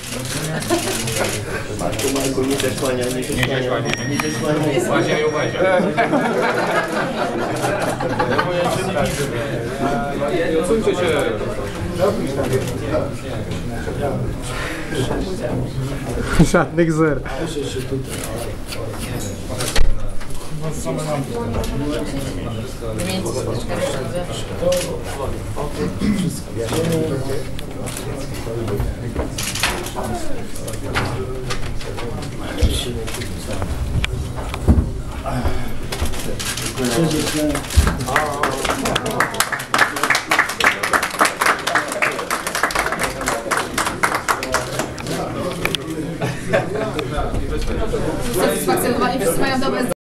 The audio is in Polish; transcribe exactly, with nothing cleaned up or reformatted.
Marku, Marku, nie zasłania, nie zasłania. Nie zasłania. Właśnie ją weźmie. Odsuńcie się. Żadnych zer. Satysfakcjonowani, wszyscy mają dobre